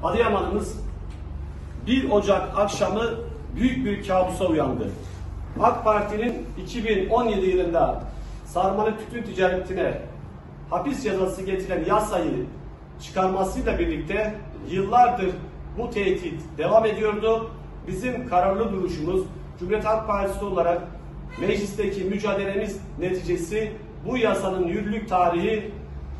Adıyaman'ımız 1 Ocak akşamı büyük bir kabusa uyandı. AK Parti'nin 2017 yılında sarmalı tütün ticaretine hapis cezası getiren yasayı çıkarmasıyla birlikte yıllardır bu tehdit devam ediyordu. Bizim kararlı duruşumuz Cumhuriyet Halk Partisi olarak meclisteki mücadelemiz neticesi bu yasanın yürürlük tarihi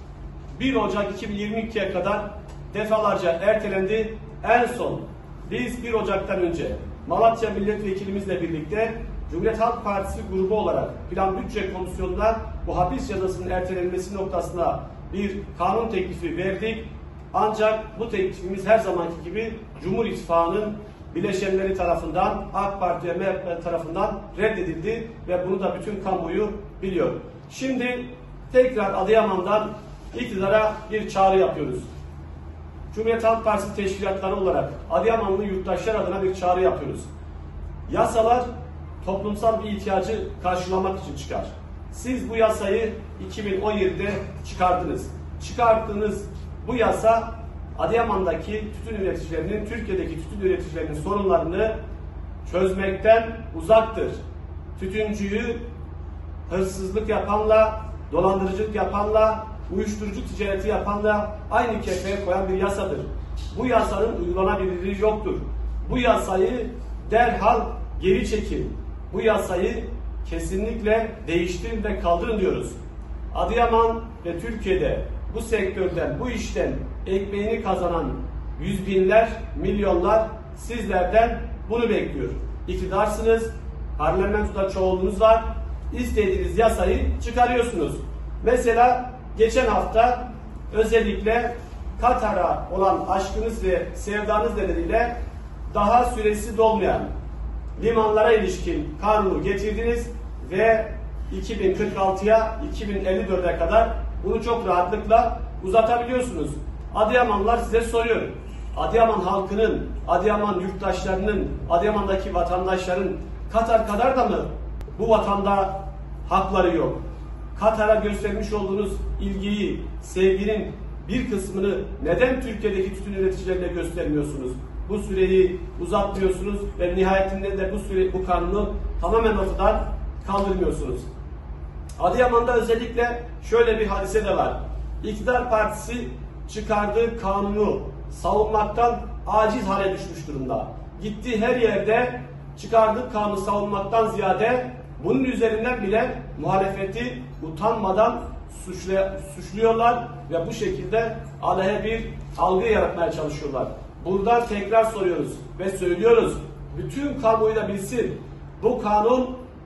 1 Ocak 2022'ye kadar defalarca ertelendi. En son biz 1 Ocak'tan önce Malatya Milletvekilimizle birlikte Cumhuriyet Halk Partisi grubu olarak Plan Bütçe Komisyonu'nda bu hapis cezasının ertelenmesi noktasında bir kanun teklifi verdik. Ancak bu teklifimiz her zamanki gibi Cumhur İttifakı'nın bileşenleri tarafından, AK Parti ve MHP tarafından reddedildi ve bunu da bütün kamuoyu biliyor. Şimdi tekrar Adıyaman'dan iktidara bir çağrı yapıyoruz. Cumhuriyet Halk Partisi teşkilatları olarak Adıyamanlı yurttaşlar adına bir çağrı yapıyoruz. Yasalar toplumsal bir ihtiyacı karşılamak için çıkar. Siz bu yasayı 2017'de çıkardınız. Çıkarttığınız bu yasa Adıyaman'daki tütün üreticilerinin, Türkiye'deki tütün üreticilerinin sorunlarını çözmekten uzaktır. Tütüncüyü hırsızlık yapanla, dolandırıcılık yapanla, uyuşturucu ticareti yapanla aynı kefeye koyan bir yasadır. Bu yasanın uygulanabilirliği yoktur. Bu yasayı derhal geri çekin. Bu yasayı kesinlikle değiştirin ve kaldırın diyoruz. Adıyaman ve Türkiye'de bu sektörden, bu işten ekmeğini kazanan yüz binler, milyonlar sizlerden bunu bekliyor. İktidarsınız, parlamentoda çoğunluğunuz var, istediğiniz yasayı çıkarıyorsunuz. Mesela geçen hafta özellikle Katar'a olan aşkınız ve sevdanız nedeniyle daha süresi dolmayan limanlara ilişkin kanunu getirdiniz ve 2046'ya 2054'e kadar bunu çok rahatlıkla uzatabiliyorsunuz. Adıyamanlılar size soruyor. Adıyaman halkının, Adıyaman yurttaşlarının, Adıyaman'daki vatandaşların Katar kadar da mı bu vatanda hakları yok? Katar'a göstermiş olduğunuz ilgiyi, sevginin bir kısmını neden Türkiye'deki tütün üreticilerine göstermiyorsunuz? Bu süreyi uzatmıyorsunuz ve nihayetinde de bu kanunu tamamen ortadan kaldırmıyorsunuz. Adıyaman'da özellikle şöyle bir hadise de var. İktidar Partisi çıkardığı kanunu savunmaktan aciz hale düşmüş durumda. Gittiği her yerde çıkardığı kanunu savunmaktan ziyade bunun üzerinden bile muhalefeti utanmadan suçluyorlar ve bu şekilde aleyhe bir algı yaratmaya çalışıyorlar. Buradan tekrar soruyoruz ve söylüyoruz. Bütün kamuoyu da bilsin. Bu kanun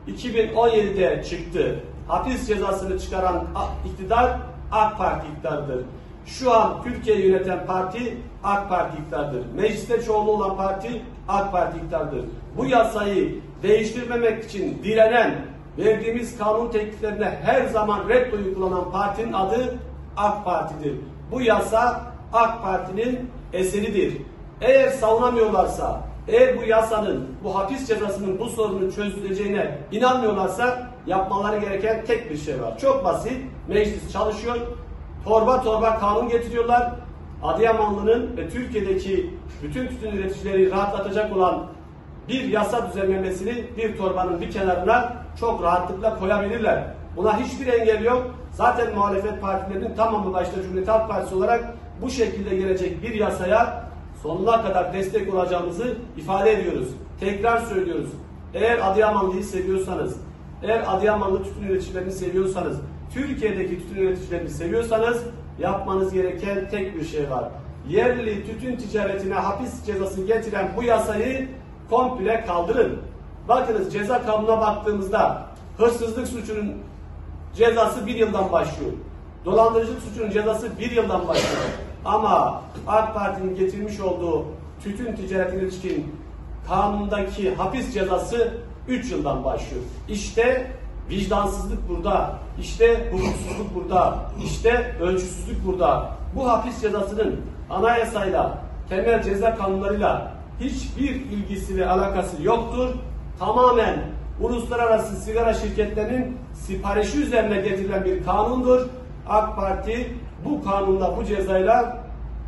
2017'de çıktı. Hapis cezasını çıkaran iktidar AK Parti iktidarıdır. Şu an Türkiye'yi yöneten parti AK Parti iktidarıdır. Mecliste çoğunluğu olan parti AK Parti iktidarıdır. Bu yasayı değiştirmemek için direnen, verdiğimiz kanun tekliflerine her zaman red oyu kullanan partinin adı AK Parti'dir. Bu yasa AK Parti'nin eseridir. Eğer savunamıyorlarsa, eğer bu yasanın, bu hapis cezasının bu sorunun çözüleceğine inanmıyorlarsa yapmaları gereken tek bir şey var. Çok basit. Meclis çalışıyor. Torba torba kanun getiriyorlar. Adıyamanlı'nın ve Türkiye'deki bütün tütün üreticileri rahatlatacak olan bir yasa düzenlemesini bir torbanın bir kenarına çok rahatlıkla koyabilirler. Buna hiçbir engel yok. Zaten muhalefet partilerinin tamamı başta Cumhuriyet Halk Partisi olarak bu şekilde gelecek bir yasaya sonuna kadar destek olacağımızı ifade ediyoruz. Tekrar söylüyoruz. Eğer Adıyamanlı'yı seviyorsanız, eğer Adıyamanlı tütün üreticilerini seviyorsanız, Türkiye'deki tütün üreticilerini seviyorsanız yapmanız gereken tek bir şey var. Yerli tütün ticaretine hapis cezası getiren bu yasayı komple kaldırın. Bakınız ceza kanununa baktığımızda hırsızlık suçunun cezası 1 yıldan başlıyor. Dolandırıcılık suçunun cezası 1 yıldan başlıyor. Ama AK Parti'nin getirmiş olduğu tütün ticaretine ilişkin kanundaki hapis cezası 3 yıldan başlıyor. İşte vicdansızlık burada, işte hukuksuzluk burada, işte ölçüsüzlük burada. Bu hapis cezasının anayasayla, temel ceza kanunlarıyla hiçbir ilgisi ve alakası yoktur. Tamamen uluslararası sigara şirketlerinin siparişi üzerine getirilen bir kanundur. AK Parti bu kanunla, bu cezayla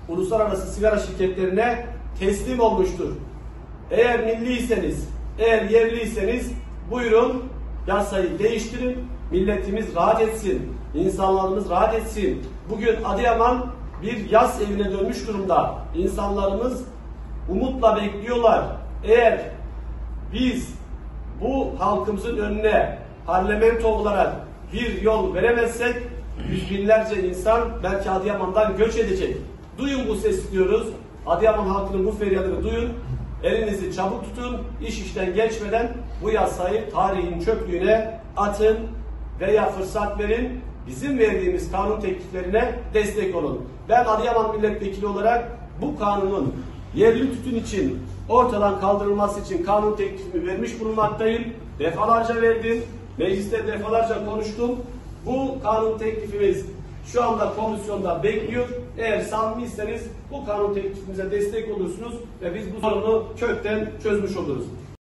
uluslararası sigara şirketlerine teslim olmuştur. Eğer milliyseniz, eğer yerliyseniz buyurun yasayı değiştirin, milletimiz rahat etsin, insanlarımız rahat etsin. Bugün Adıyaman bir yas evine dönmüş durumda. İnsanlarımız umutla bekliyorlar. Eğer biz bu halkımızın önüne parlamento olarak bir yol veremezsek yüz binlerce insan belki Adıyaman'dan göç edecek. Duyun bu sesi diyoruz. Adıyaman halkının bu feryadını duyun. Elinizi çabuk tutun. İş işten geçmeden bu yasayı tarihin çöplüğüne atın veya fırsat verin. Bizim verdiğimiz kanun tekliflerine destek olun. Ben Adıyaman milletvekili olarak bu kanunun yerli tütün için ortadan kaldırılması için kanun teklifimi vermiş bulunmaktayım. Defalarca verdim. Mecliste defalarca konuştum. Bu kanun teklifimiz şu anda komisyonda bekliyor. Eğer samimiyseniz bu kanun teklifimize destek olursunuz ve biz bu sorunu kökten çözmüş oluruz.